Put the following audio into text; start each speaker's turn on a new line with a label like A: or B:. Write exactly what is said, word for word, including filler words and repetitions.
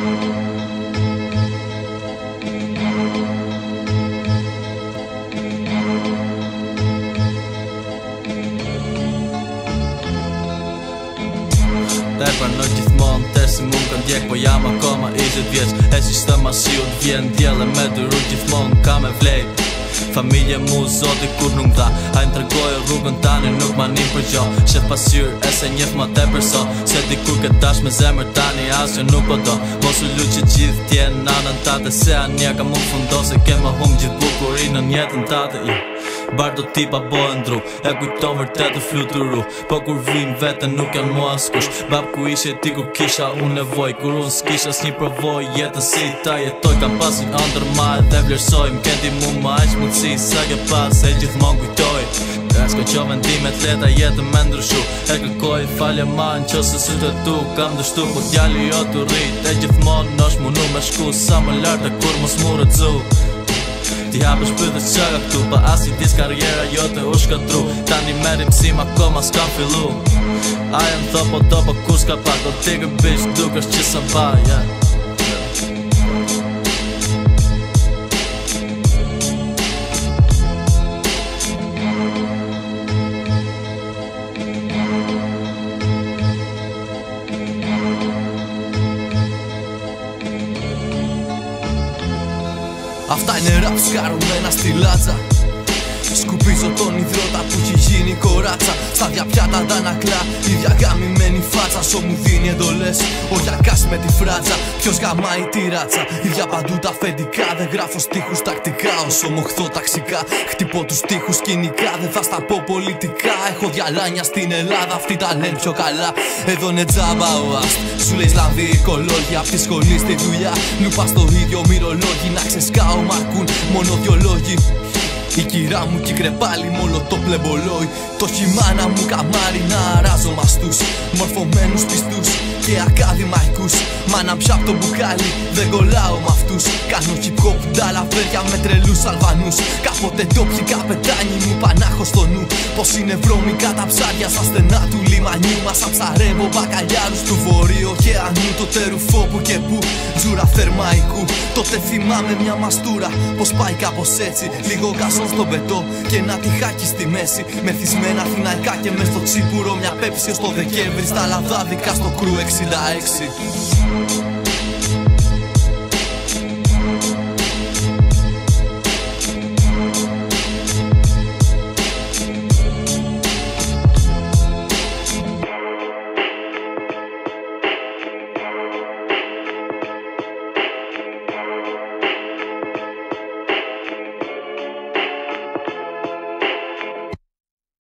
A: Ta e pranoj gjithmonë të si mund kanë djek, po jam akoma ishtë vjeq. E si shtë masiut vjen djele me dyru gjithmonë ka me vlej. Familje mu zoti kur nuk dha, a im tërgojë rrugën tani nuk ma nim për gjo. Shef pasyr e se njef ma te përso, se di kur këtë dash me zemër tani as që nuk po do. Mos u lu që gjithë tjenë nanën tate, se anja ka mund fundo se ke ma hum gjithë bukurin në njetën tate. yeah. Bardo tipa bojë ndru, e kujton vërtet të fluturu. Po kur vin vete nuk janë mua askush. Bab ku ishe ti kur kisha unë nevoj, kur unë s'kisha s'një provoj jetën si ta jetoj. Kam pasin ndër ma edhe vlerësoj, m'kendi mu ma aq mundësi sa ke pas e gjithmon kujtoj. E s'ko qo vendimet leta jetën me ndryshu, e kërkoj falje ma në qo se sy të tu kam dështu. Po djali jo të rrit, e gjithmon nosh munu me shku sa më lartë e kur mos mu rëtzu. Ti hapësh pyetës qaga këtu, pa as i dis karriera jote u shkatru. Tani merim si ma koma s'kam fillu. Aja më tho po do po kur s'ka pa, do tigër bish dukesh që sa ba, yeah.
B: Αυτά είναι ραπ σκαρμένα στη λάτσα. Σκουπίζω τον υδρότα που έχει γίνει κοράτσα. Στα διαπιάτα τα ανακλά, η διαγαμημένη φάτσα. Σω μου δίνει εντολές, ο Γιακάς με τη φράτσα. Ποιος γαμάει τη ράτσα, ίδια παντού τα αφεντικά. Δεν γράφω στίχους τακτικά, όσο μοχθώ ταξικά. Χτυπώ τους στίχους κοινικά, δεν θα στα πω πολιτικά. Έχω διαλάνια στην Ελλάδα, αυτοί τα λένε πιο καλά. Εδώ είναι τζάμπα ο αστ, σου λέει Ισλανδοί οικολόγοι. Απ' τη σχολή στη δουλειά, λούπα στο ίδιο μυρολόγι. Να ξεσκάω μ' αρκούν μόνο δυο λόγοι. Η κυρά μου κύκρε πάλι μόλο το πλεμπολόι. Το χειμάνα μου καμάρι να αράζω μαστούς, μορφωμένους πιστούς και ακαδημαϊκούς. Μάνα πια απ' το μπουκάλι δεν κολλάω μ' αυτούς. Κάνω hip hop νταλαβέρια με τρελούς Αλβανούς. Κάποτε ντόπιοι καπετάνοι μου πανάχω στο νου. Πως είναι βρώμικα τα ψάρια στα στενά του λιμανιού μας. Αψαρεύω μπακαλιάρους του βορείου ωκεανού. Το τερουφό που και που, τζούρα θερμαϊκού. Τότε θυμάμαι μια μαστούρα πως πάει κάπως έτσι. Λίγο γκασόν στο πετό και ένα τυχάκι στη μέση. Μεθυσμένα αθηναϊκά και μες στο τσίπουρο μια πέψη ως το Δεκέμβρη. Στα λαδάδικα στο κρου εξήντα έξι.